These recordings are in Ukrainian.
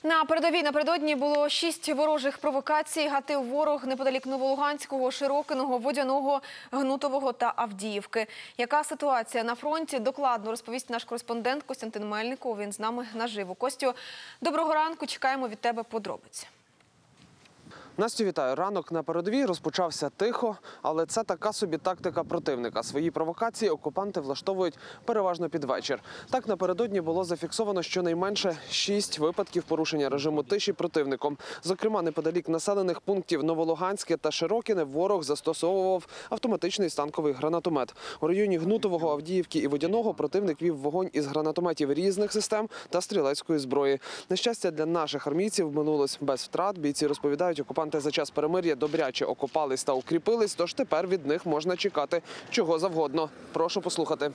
На передовій напередодні було 6 ворожих провокацій. Гатив ворог неподалік Новолуганського, Широкиного, Водяного, Гнутового та Авдіївки. Яка ситуація на фронті, докладно розповість наш кореспондент Костянтин Мельников. Він з нами наживо. Костю, доброго ранку, чекаємо від тебе подробиць. Настю, вітаю. Ранок на передовій розпочався тихо, але це така собі тактика противника. Свої провокації окупанти влаштовують переважно під вечір. Так, напередодні було зафіксовано щонайменше 6 випадків порушення режиму тиші противником. Зокрема, неподалік населених пунктів Новолуганське та Широкине ворог застосовував автоматичний станковий гранатомет. У районі Гнутового, Авдіївки і Водяного противник вів вогонь із гранатометів різних систем та стрілецької зброї. На щастя, для наших армійців минулось без втрат. Бійці розповідають, окупанти за час перемир'я добряче окопались та укріпились, тож тепер від них можна чекати чого завгодно. Прошу послухати.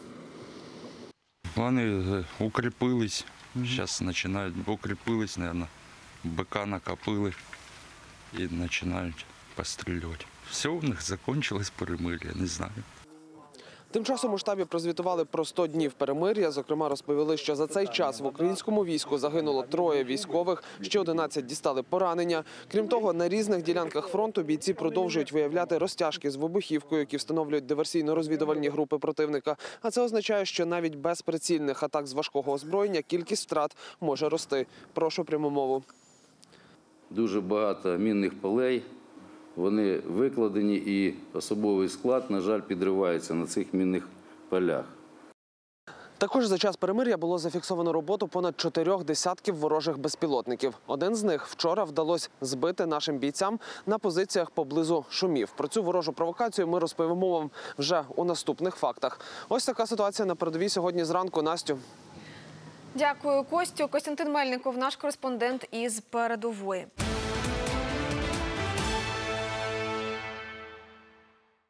Вони укріпились, зараз починають, укріпились, мабуть, БК накопили і починають пострілювати. Все, у них закінчилось перемир'я, не знаю. Тим часом у штабі прозвітували про 100 днів перемир'я. Зокрема, розповіли, що за цей час в українському війську загинуло 3 військових, ще 11 дістали поранення. Крім того, на різних ділянках фронту бійці продовжують виявляти розтяжки з вибухівкою, які встановлюють диверсійно-розвідувальні групи противника. А це означає, що навіть без прицільних атак з важкого озброєння кількість втрат може рости. Прошу пряму мову. Дуже багато мінних полей. Вони викладені і особовий склад, на жаль, підривається на цих мінних полях. Також за час перемир'я було зафіксовано роботу понад 4 десятків ворожих безпілотників. Один з них вчора вдалося збити нашим бійцям на позиціях поблизу Шумів. Про цю ворожу провокацію ми розповімо вам вже у наступних фактах. Ось така ситуація на передовій сьогодні зранку. Настю. Дякую, Костю. Костянтин Мельников, наш кореспондент із передової.